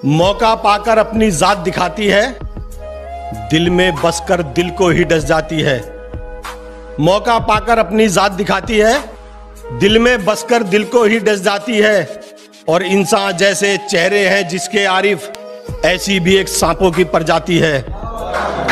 मौका पाकर अपनी जात दिखाती है, दिल में बसकर दिल को ही डस जाती है। मौका पाकर अपनी जात दिखाती है, दिल में बसकर दिल को ही डस जाती है। और इंसान जैसे चेहरे हैं जिसके आरिफ, ऐसी भी एक सांपों की प्रजाति है।